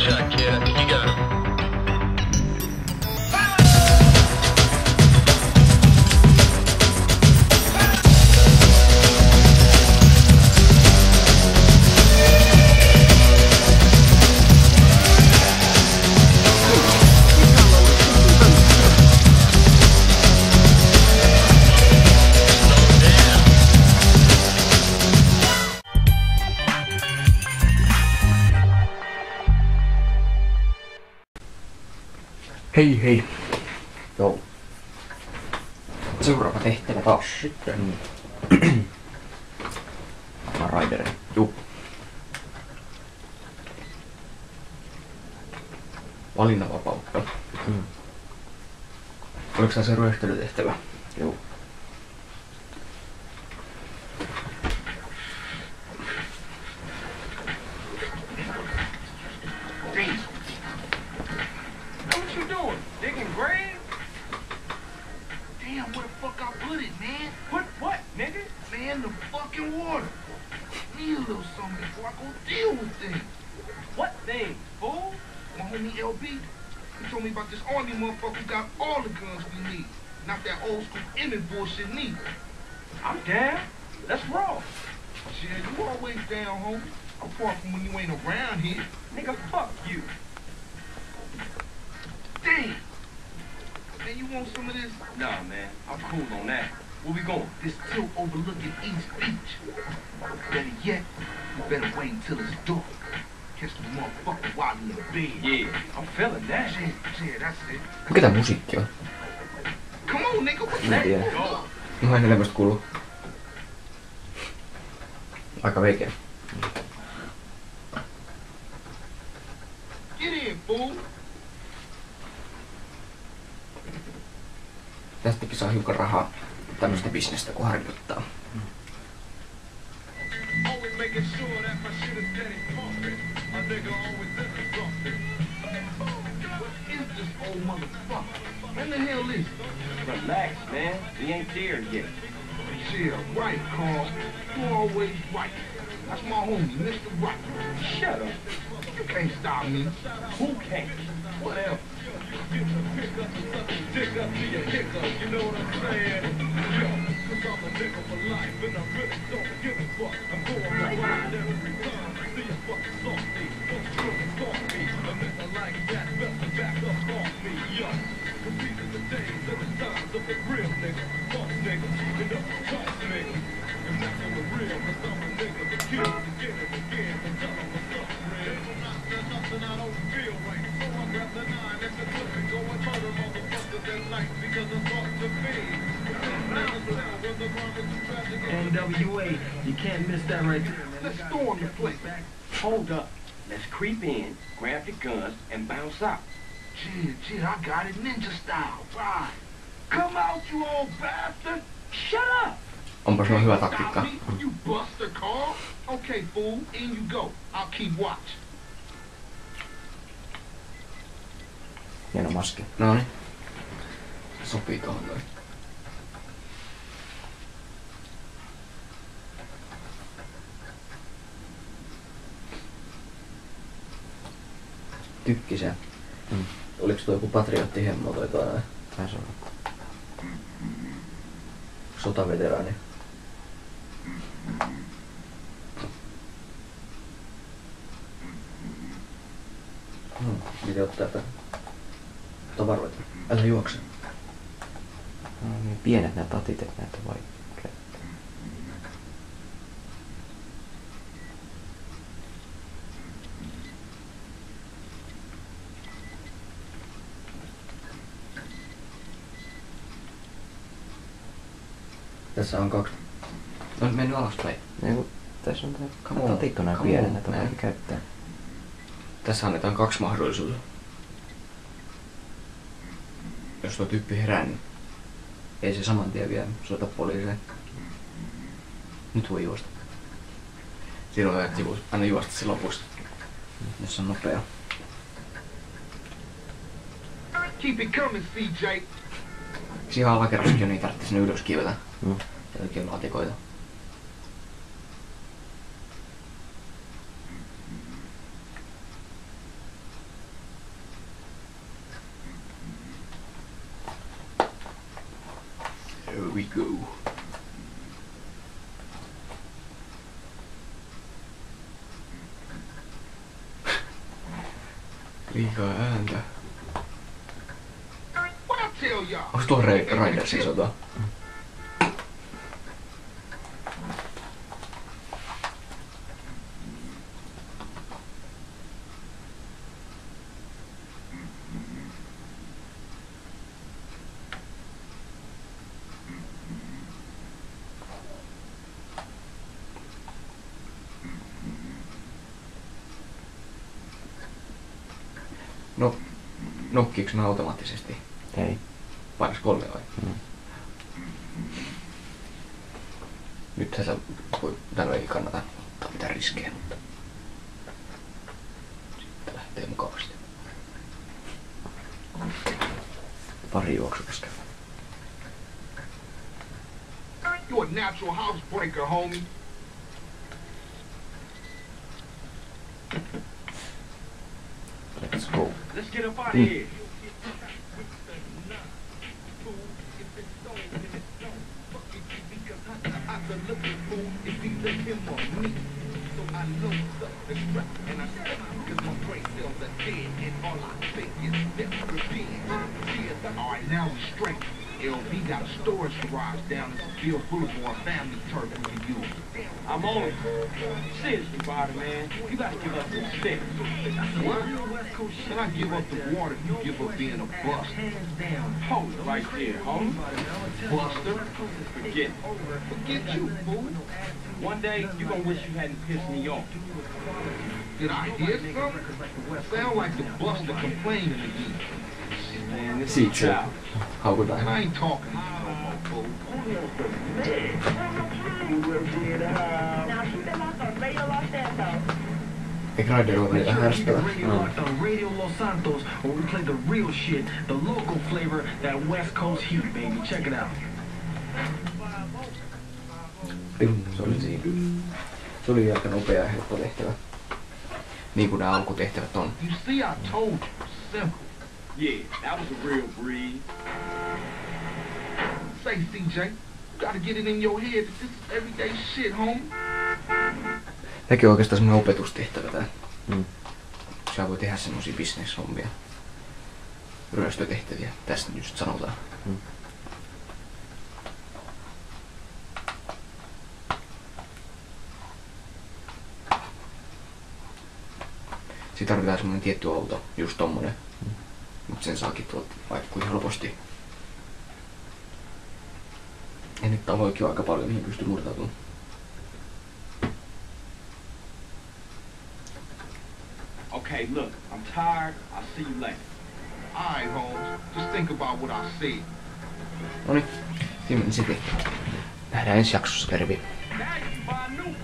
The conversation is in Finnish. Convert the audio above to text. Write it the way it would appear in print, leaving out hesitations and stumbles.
shot, kid. I think you got him. Hei hei. Joo. Seuraava tehtävä taas sitten. Raideri. Juu. Valinnanvapautta. Oliko se ryöstelytehtävä? Joo. The fucking water. Need a little something before I go deal with things. What thing, fool? My homie LB, he told me about this army motherfucker who got all the guns we need. Not that old school Emmett bullshit neither. I'm down. Let's roll. Shit, you always down, homie. Apart from when you ain't around here. Nigga, fuck you. Damn. Man, you want some of this? Nah, man. I'm cool on that. Where we going? This tilt overlooking East Beach. Better yet, you better wait until it's dark. Catch the motherfucker while in the bed. Yeah, I'm feeling that. Shit, that's it. Mikä tää musiikki on? Come on, nigga, what's Mä that? tiedän. Go. Mä en tämmöstä kuuluu. Aika veikeä. Get in, fool. Tästäkin saa hiukan rahaa tämmöstä bisnestä kun harjoittaa. Always making sure that my shit is steady pumping. My nigga always into something. What is this old motherfucker? What the hell is it? Relax, man. We ain't there yet. Yeah, right, Carl. You always right. That's my homie, Mr. Right. Shut up. You can't stop me. Who can't? Whatever. Dig up to your hiccup, you know what I'm saying? Yo, cause I'm a nigga for life, and I really don't give a fuck. I'm going around every time I see a fucking softy. Don't really stalk me. A nigga like that better back up off me, yo. Cause these are the days and the times of the real nigga. Fuck nigga, and up the talk nigga. And that's on the real, cause I'm a nigga that kills again and again. And tell them what's up, real. There's nothing I don't feel right. So I grab the 9 and the clip and go and murder motherfuckers at night because it's up to me. NWA, you can't miss that right there, man. Let's storm the place. Hold up. Let's creep in, grab the guns, and bounce out. Shit, I got it ninja style. Right. Come out, you old bastard. Shut up! Onpas se hyvä Stop taktiikka. me, you buster, Carl. Okay, fool, in you go. I'll keep watch. Hieno maski. Noniin. Sopii tohon noin. Tykkisä. Oliks tuo joku patriottihemmo toi toinen? Taisi olla. Sotaveteraani. Piti ottaa tavaroita. Älä juokse. No niin pienet nää tatit, et näitä voi käyttää. Tässä on 2. No mennyt alaspäin. Eiku, tässä on tää tatit on nää pienet, näitä voi käyttää. Tässä annetaan 2 mahdollisuutta. Jos tuo tyyppi herää, niin ei se saman tien vielä soita poliiseen. Nyt voi juosta. Silloin aina juosta se lopusta, jos on nopea. Keep it coming, CJ. Siihen alakerrassakin ei tarvitse sinne ylös kivetä. Oikein laatikoita. we go. Liikaa ääntä. What I tell y'all? Onks tuo Raidersin sota? No, nokkiiks ne automaattisesti? Ei. Painas 3 vai? Nythän sä ei kannata ottaa mitään riskejä, mutta sitten lähtee mukavasti. Pari juoksutusta. You a natural housebreaker, homie. Let's go. Let's get up out of here. Alright, now we straight. LB got a storage garage down in Bill Boulevard family turf we can use. I'm on it. Seriously, Bobby, man. You gotta give up some sticks. What? Can I give up the water if you give up being a buster? Hold it right there, homie. Buster? Forget it. Forget you, fool. One day, you gonna wish you hadn't pissed me off. Did I hear something? Sound like the buster complaining again. Man, this See, is child. How would And I? I ain't talking to you no more, fool. Eikö Raider ole niitä härstävä? Radio Los Santos, where we play the real shit, the local flavor, that West Coast heat, baby. Check it out. Se oli siinä. Se oli aika nopea ja helppo tehtävä. Niin kuin nämä alkutehtävät on. You see, I told you. Simple. Yeah, that was a real breeze. Say, CJ, you gotta get it in your head that this is everyday shit, homie. Tämäkin on oikeastaan semmonen opetustehtävä tää. Sä voi tehdä semmosia bisneshommia. Ryöstötehtäviä, tästä just sanotaan. Siitä tarvitaan semmonen tietty auto, just tommonen. Mut sen saakin tuolta vaikka kuin helposti. Ja nyt taloikin on aika paljon, mihin pystyy murtautumaan. Okay, look, I'm tired. I'll see you later. Alright, Holmes. Just think about what I said. Noniin, siinä meni se tehtävä. Nähdään ensi jaksossa, Tervi. Now you can buy a new